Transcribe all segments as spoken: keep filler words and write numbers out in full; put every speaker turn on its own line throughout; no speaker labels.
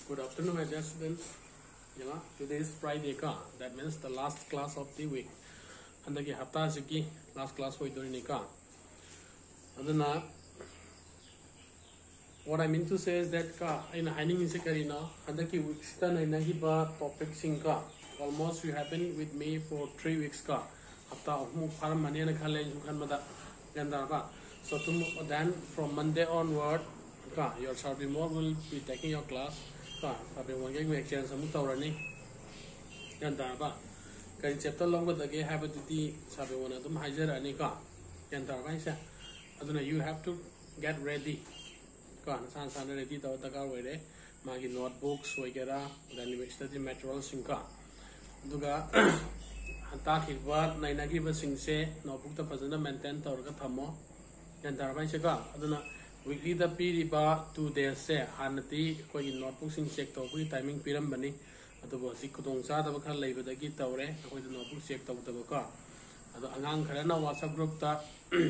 Good afternoon, my dear students. You know, today is Friday ka. That means the last class of the week. Handaki hafta siki last class hoy dori ni ka. Aduna what I mean to say is that ka in hiding is karina handaki week sta na nahi ba topic sing ka. Almost you have been with me for three weeks ka. Hafta mu param mane na khale ju khan mada ganda ba. So tum then from Monday onward ka your sophomore will be taking your class. Ka tapi one cái việc trên sớm tàu rồi nè, nhận ta ba, cái chapter long cái cái have to đi, sabi one atum hai giờ rồi nè ka, nhận ta ba isa, aduna you have to get ready, ka, san san ready tàu ta ka rồi đấy, mà cái notebooks vậy cái ra, then study materials sinh ka, duga, ta khi vợ này na khi vợ sinh se, notebook ta phải nên maintain tàu cái thầm mo, nhận ta ba isa ka, aduna weekly the period ba two days se hanati ko in notebook sing check to kui timing piram bani ado bo sik kudong sa da bakha leiba da gi tawre ko the notebook check to ta ka ado angang khara na WhatsApp group ta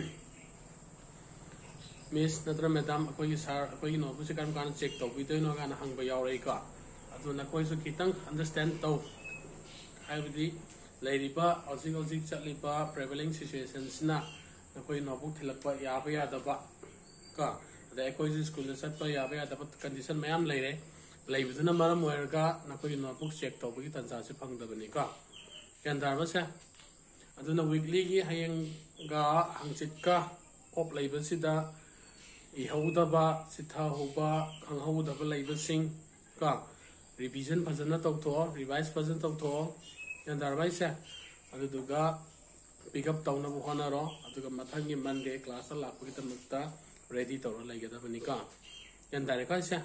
miss natra madam ko yi sar ko yi notebook se kan kan check to bi to no kan hang ba yaw rei ka ado na ko su kitang understand to hai bi lady ba osik osik chatli ba prevailing situations na ko yi notebook thilak pa ya ba ya da ba ka da ko is school sat pa ya ba da condition mayam lai re lai bu na maram wer ka na ko notebook check to bi tan sa se phang da bani ka kan dar ba sa aduna weekly gi hayang ga hang chit ka op lai ba si da I hau da ba si tha ho ba khang hau da ba lai ba sing ka revision phajana to to revise phajana to to kan dar ba sa adu du ga pick up taw na bu hona ro adu ga mathang gi Monday class la ku ta mukta ready to like that Vanika and Darika.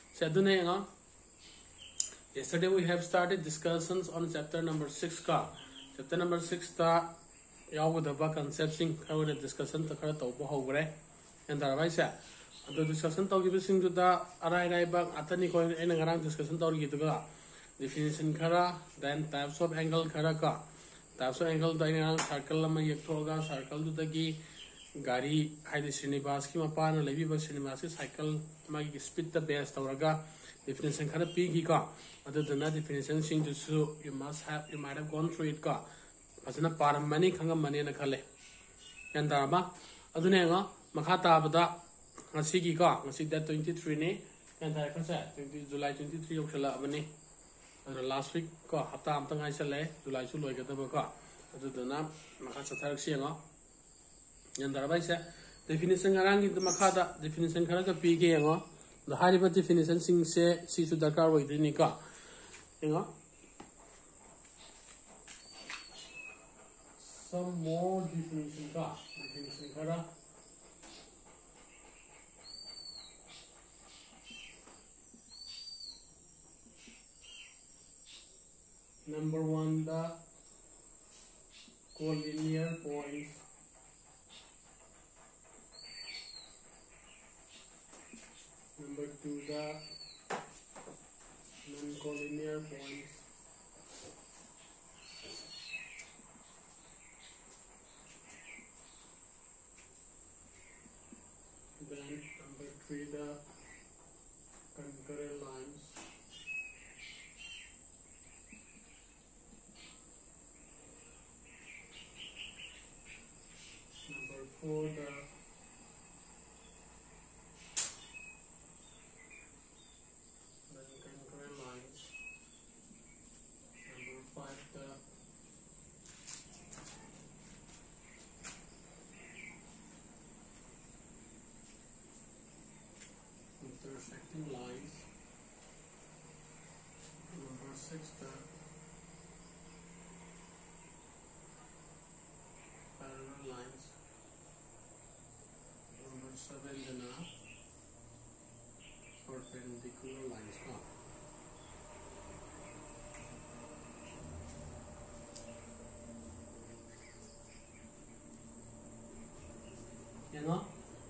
Yesterday we have started discussions on chapter number six ka. Chapter number six ta Yawudaba concepting how the discussion to Karato and Daravaisa. And the discussion to give us into the Arai Bang Atanico and around discussion to Gituga. Definition Kara, then types of angle Karaka. Types of angle diagonal circle Yatoga, circle to the gi. Gari haide Srinivas ki mapana levi ba Srinivas cycle magi speed the best tawraga definition khana pi gi ka other than that definition sing to so you must have you might have gone through it ka asana param mani khanga mani na khale yan da ba adune nga makha ta bada ngasi gi ka ngasi that twenty-three ne yan da ka sa July twenty-three yoksala abani last week ka hafta am tang ai sale July su loi ka ta ba ka other than that makha sa tharak si nga yan darabay siya definition ngarang ito makada definition kara ka pigi ngo the hariba definition sing se si su dakar wa idini ka ngo some more definition ka definition kara number one the collinear points. Number two, the non-collinear points. Then number three, the concurrent lines. Number four, the intersecting lines. Number six, the parallel lines. Number seven, the perpendicular lines. Oh. You know?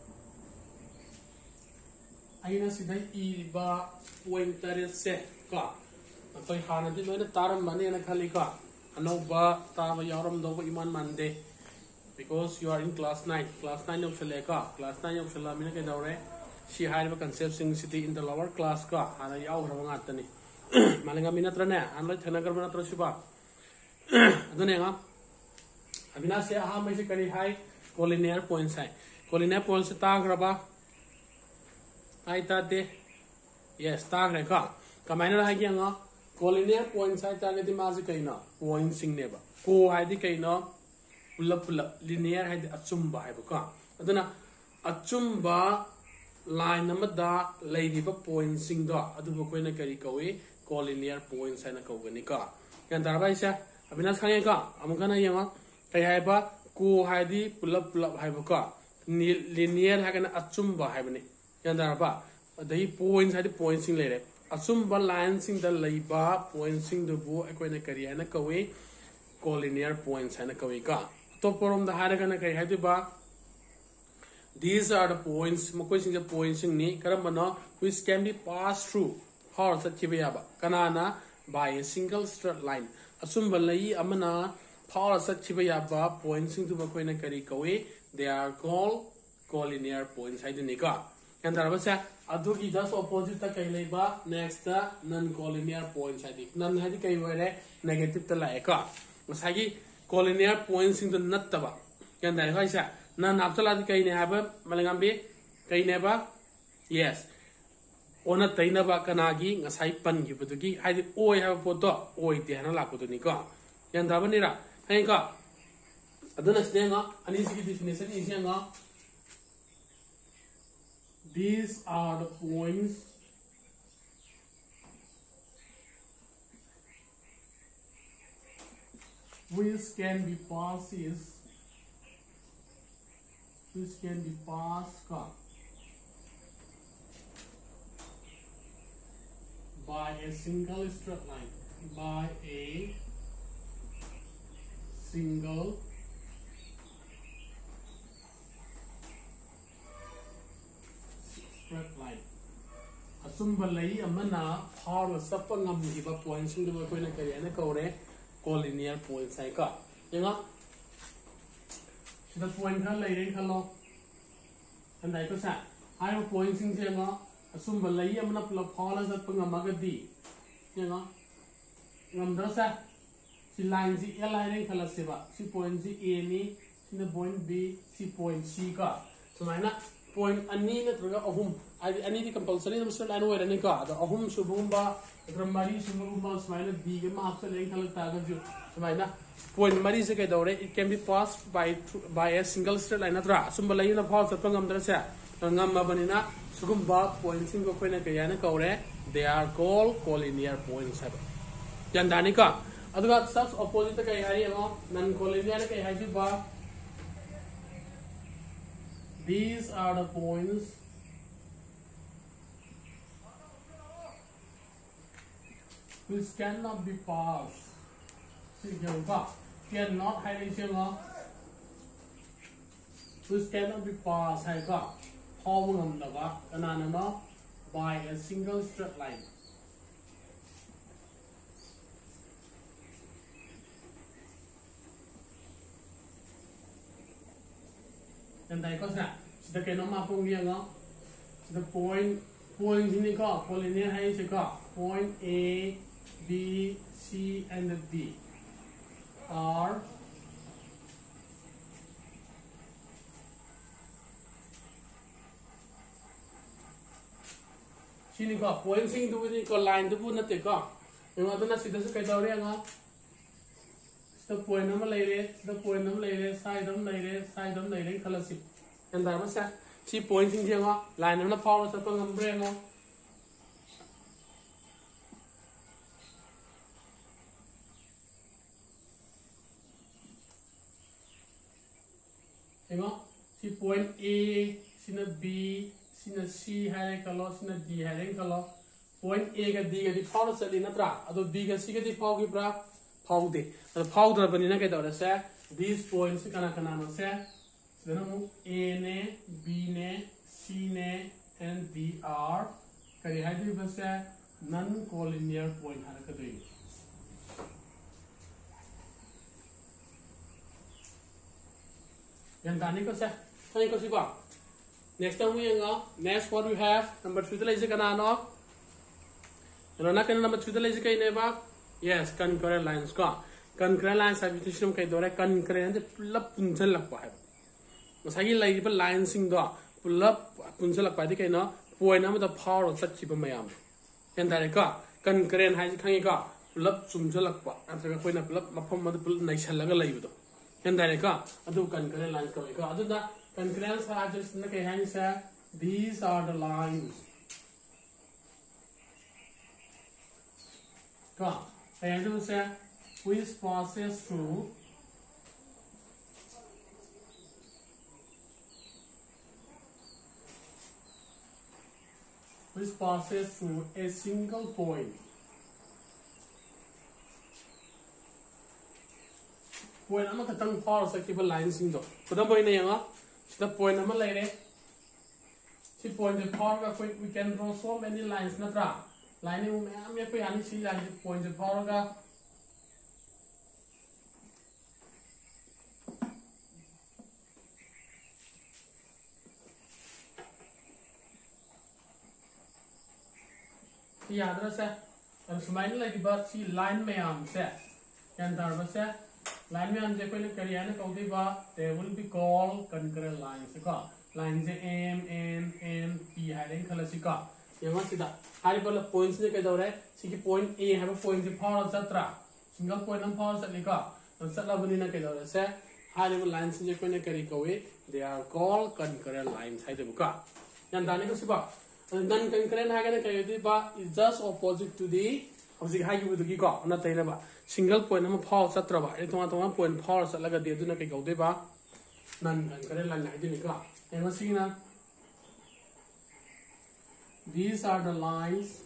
Aina sidai iba winter se ka atoi hana di noina taram mane na khali ka anoba taba yaram do iman mande because you are in class nine class nine of seleka class nine of selamina ke daure सी हाइब concept सिंग city in the lower class का हाना यावग्रब ngattani malinga minatrane anloi thanagarba natro siba adune nga abina se ha mai se kari hai collinear points hai collinear points ta graba ai ta de yes ta gre ka kamaina ha gi nga collinear points hai ta ge di ma se kaina point sing ne ba ko hai di kaina pulap pulap linear hai di achumba hai ba ka aduna achumba line amada leidiba point sing do adubu koina kari kawi collinear points hai na kawgani ka yan darbai sa abinas khange ka amukana yanga kai hai ba ko hai di pulap pulap hai ba ka linear hai kana achumba hai bani yan darba adai points hai di point sing lere achumba line sing da leiba point sing do bu koina kari hai na kawi collinear points hai na kawi ka to porom da hara kana kai hai di ba these are the points makoi sing the points sing ni karambana which can be passed through how satchiba yaba kanana by a single straight line asumba lai amana how satchiba yaba points sing tu makoi na kari kawe they are called collinear points hai ni ka and darabasa adugi just opposite ta kai leiba next the non collinear points hai di non hai di kai were negative ta la ka masagi collinear points sing the nattaba kan dai hai sa na napsala di kai ne haba malangambi kai ne ba yes ona taina ba kanagi ngasai pan gi budugi haidi oi ha photo oi te hana la photo ni ka yan da bani ra hai ka aduna snenga ani si definition is nga these are the points which can be passes which can be passed by a single straight line by a single straight line asumba lai amana power sapa ngam hiba points sing do ko na kari ana kore collinear points ai ka yenga the point ka lai ren khalo and dai ko sa ai point sing se nga asumba lai amna pla phala zat pa ngam ga di yenga ngam da sa si line si a line ren khala se ba si point si a ni si the point b si point c ka so maina point ani na traga ahum ai ani di compulsory nam straight line wera ni ka da ahum subumba gramari subumba smaina b ga ma apsa len khala ta ga ju so maina point mari se kai dore it can be passed by by a single straight line atra sumba lai na phaw chat ngam dra sa ngam ma banina sugumba point sing ko koina kai na kaure they are called collinear points have yan dani ka aduga such opposite kai hai no non collinear kai hai ba these are the points which cannot be passed see yoga cannot hide sianga which cannot be passed hai ka how ngam da ba kanana no by a single straight line and dai ko sa sida ke no ma pung lia nga the point point ni ka collinear hai se ka point a b c and d are sini ka point sing du ni ko line du bu na te ka nga du na sida se kai daw re nga the point nam lai re the point nam lai re side nam lai re side nam lai re khala si and da ma sa si point sing nga line nam na power sa pa ngam bre nga Engo si point A sina B sina C hai kalo sina D hai kalo point A ga D ga di power sa li na tra ado B ga C ga di power gi bra power de ado power da bani na ga da sa these points kana kana no sa then A ne B ne C ne and D are kari hai di ba sa non collinear point har ka dei yan tani ko sa tani ko si ba Next time we go. Next what we have number three the lazy kanano. You know, not number three the lazy kay never. Yes, concurrent lines ka. Concurrent lines have to show kay dore concurrent pull up punjal lak pa hai. Masagi like the lines in the pull up punjal lak pa di kay no. Point number the power of such people mayam. And that ka concurrent has kang ka pull up punjal lak pa. After a point of pull up mapam mother pull nice halaga live. And that ka adu concurrent lines ka ka adu da concurrent are just in the hands. These are the lines. Ka and you say which passes through which passes through a single point. Point I'm not going to power sective lines in the but the point I'm later. See point the power we can draw so many lines natra. Line I'm going see like point the power. Yeah, that's a smile like but see line may am set. And there was a line may am Japan Korean Kaudiba, they will be called concurrent lines. Lines M, N, N, P, hiding Kalasika. You must see that. High points in the Kadore, see point A have a point in power, et cetera. Single point and powers at Lika. And Salavina Kadore say high level lines in Japan Karikawe, they are called concurrent lines. Hidebuka. And Danikasiba. And then concurrent Hagan is just opposite to the high with the Giko, not a single point of power satrava. It was one point power salaga de Dunaka deba. None concurrent line Hidenica. And what's seen now? These are the lines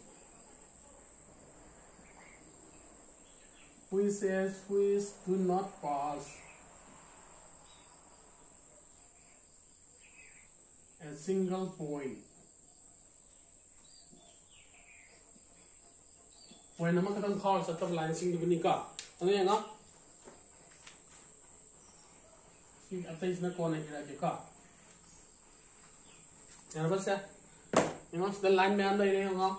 which says which do not pass a single point. When I'm going to call set of lines in the Vinica, and then up, see, I think it's not going to get a car. And what's that? You know, the line man, they know.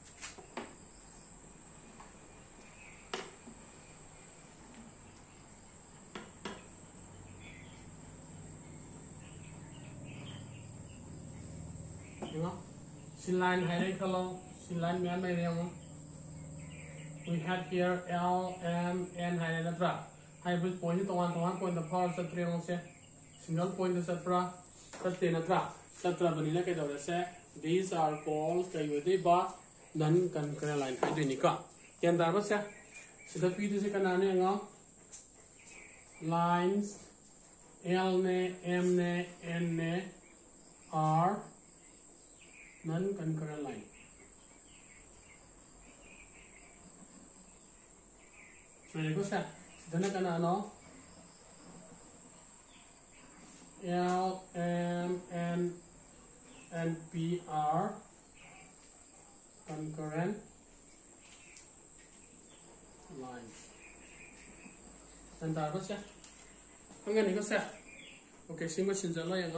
You know, see line heading color, see line man, they know. We have here L, M, N, et cetera. Hybrid point to one to one point the power set three single point et cetera. Thirteen et cetera. Cetera Vanilla Kadore. These are called Kayudiba non concurrent line Hydronica. Yandarvasa. So the P is a lines L, M, N are non concurrent line. So you go say, then I can know L, M, N, and P are concurrent lines. And that was it. I'm going to go say, okay, see what's in the line.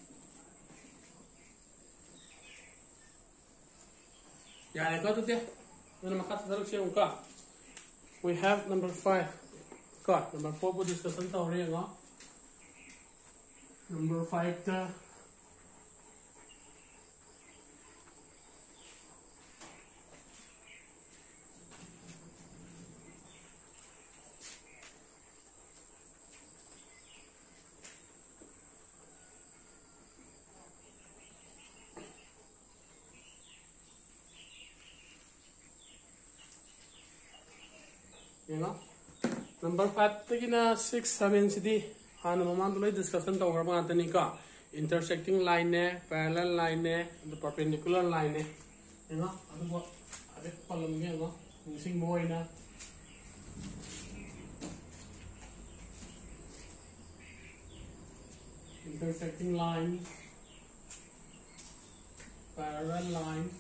Yeah, I got it there. Then I'm going to cut we have number five. Got number four, we discussed already. Number five. The you know, number five, taking six, seven, city, and the moment we discussion over Mantanica, intersecting line, parallel line, the perpendicular line, you know, I think column here, using more in a intersecting lines, parallel lines.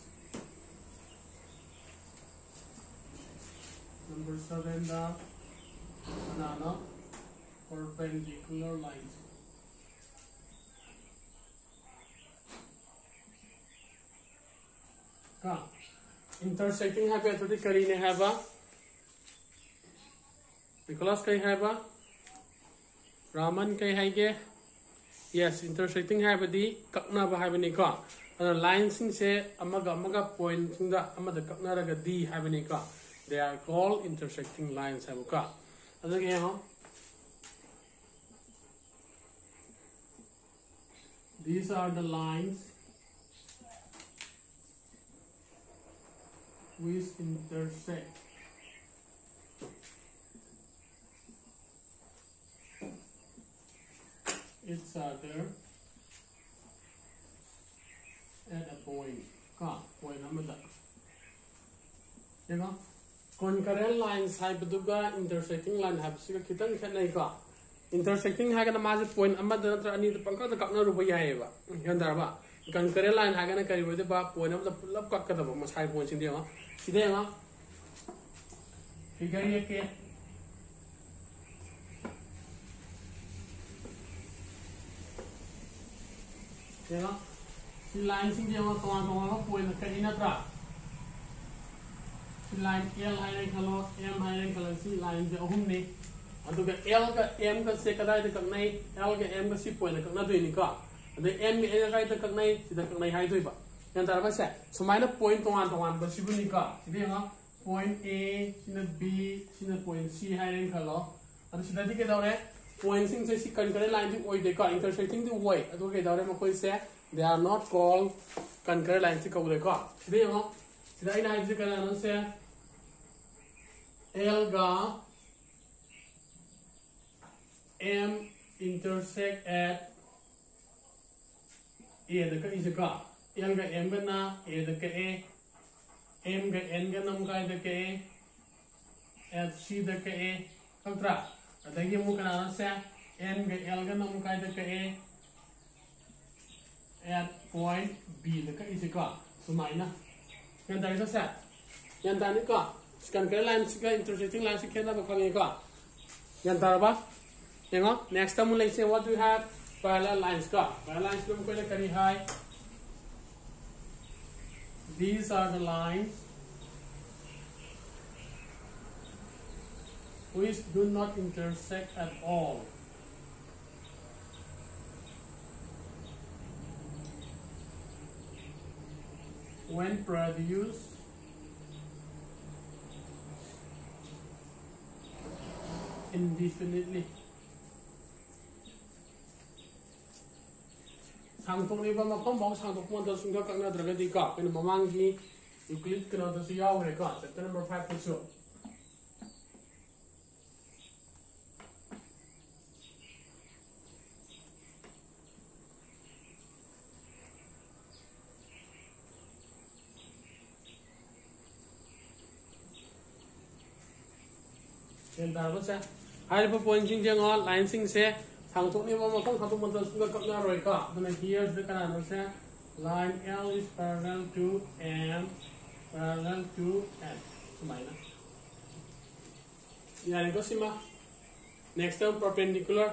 Number seven, the banana perpendicular lines. intersecting hai pe to kari ne hai ba Nicholas kai hai ba Raman kai hai ge yes intersecting hai ba di kakna ba hai ba ni ka line sing se amaga amaga point sing da amada kakna ra ga di hai ba ni ka they are called intersecting lines hai ba ka adage ha these are the lines which intersect each other at a point. Ka point amada. Yega concurrent lines hai baduga intersecting line hai bisiga kitang khanai ka. Intersecting hai kana maji point amada natra ani da pangka da kakna rupa yai ba. Yandar ba. Concurrent line hai kana kari wede ba point amada lap kakka da ba masai point sing dia ma. Side ma. Figure ye ke Yega si line sing dia ma tuan tuan ma point ka ina tra si line L hai ren khalo M hai ren khalo si line de ahum ni adu ka L ka M ka se kadai de kaknai L ka M ka si point ka kakna doi ni ka adu M ka A ka de kaknai si da kaknai hai doi ba yan tar ba se sumaina point tuan tuan ba si bu ni ka si de ma point A sina B sina point C hai ren khalo adu si da di ke daure point sing se si concurrent line di oi de ka intersecting di oi adu ke daure ma koi se they are not called concurrent lines ka ule ka sida yo sida ina hai kana nan se L ga M intersect at A da ka is ka L ga M ga na A da ka A M ga N ga nam ka da ka A at C da ka A kontra adagi mu kana nan se N ga L ga nam ka da ka A at point B da ka is ka sumaina yan dai sa yan dai ka concurrent lines ka intersecting lines ka na ba khangi ka yan tar ba yengo next time like say what do you have parallel lines ka parallel lines dum ko le kari hai these are the lines which do not intersect at all when produced indefinitely. Sangtung ni ba mapam bang sangtung mo daw sungga kang na draga di ka pin mamangi Euclid kana daw siya ure ka chapter number five puso. Yan taro sa hai pa point sing jeng on line sing se sang tok ni ba ma khong khatu man sunga kap na roi ka then here the kana no se line L is parallel to M parallel to N sumaina yani ko sima next term perpendicular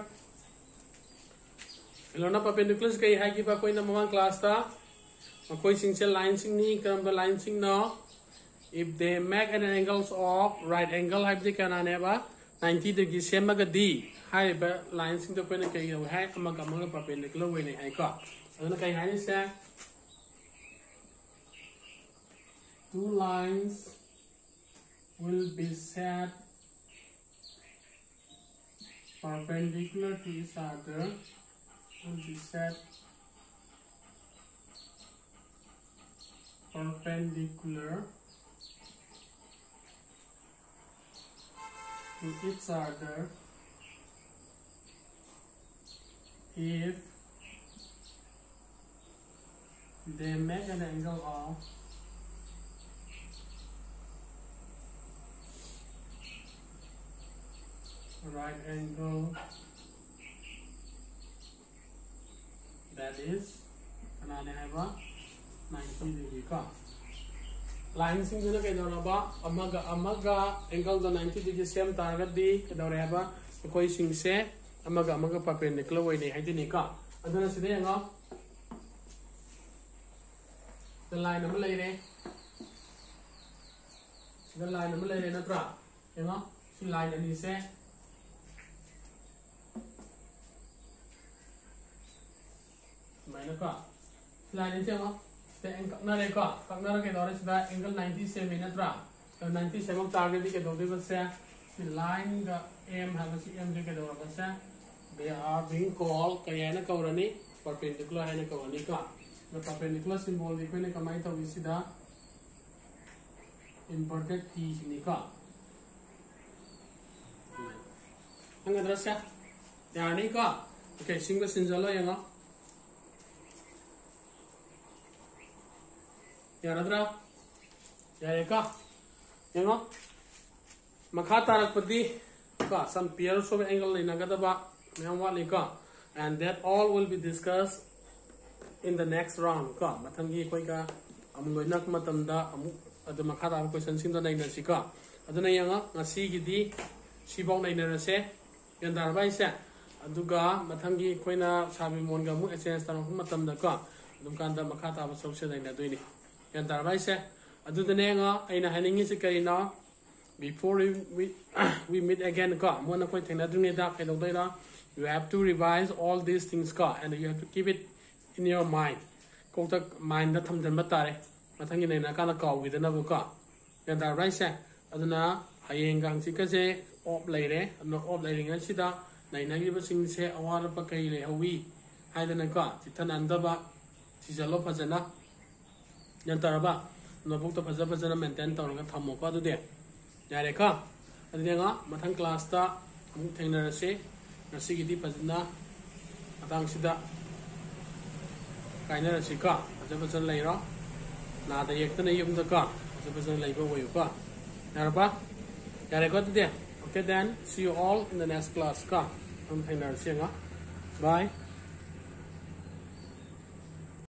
elona perpendicular kai hai ki ba koi na mamang class ta koi sing se line sing ni kam ba line sing no if they make an angles of right angle hai the kana ne ba ninety degree same ga di hai ba line sing to pe na kai hai amaga amaga perpendicular way ne hai ka aduna kai hai ni se two lines will be set perpendicular to each other will be set perpendicular to each other if they make an angle of right angle that is kanane hai ba ninety degree ka line sing duna ke dona ba amaga amaga angle da ninety degree same target di ke dore hai ba koi sing se amaga amaga perpendicular way ne hai ni ka aduna side nga the line am lai re the line number later na tra you know si line ani se mai na ka line ni se mo se angle na le ka ka na ke dore sida angle ninety-seven na tra ninety-seven target di ke do de se si line ga m ha si m de ke do ba se they are being called kaya na kaurani perpendicular hai na kaurani ka the perpendicular symbol di ko ne kamai to sida inverted T ni ka ang address ya yani ka okay single sinjalo yang a ya radra ya ka yang a makha tarak pati ka some pairs of angle in agada ba and that all will be discussed in the next round ka mathangi koi ka amuloi nak matam da amu adu makha ta question sim da nai na sika aduna yanga ngasi gi di sibong nai na se yandar bai se aduga mathangi koina sabi mon ga mu exchange ta matam da ka dum kan da makha ta ba sok se nai na doi ni yandar bai se adu da ne nga aina haningi se kai na before we we, we meet again ka mo na koi thena du ne da kai doi da you have to revise all these things ka and you have to keep it in your mind ko ta mind da tham jan batare mathangi nei na kana kaw gi na bu ka yan da right se aduna hayeng gang si ka se op lai re no op lai ring si da nei na gi ba sing se awar pa kai le hawi hai da na ka si than an da ba si jalo pha jana yan ta ba no bu ta pha ja pha jana maintain taw ga thamo ka du de ya re ka adine nga mathang class ta amu thengna se nasi gidi pazna atang sida kaina rasika aja pasan lairo na da yekta na yum da ka aja pasan laiba wayu ka narba yare ko de okay then see you all in the next class ka am thaina rasenga bye.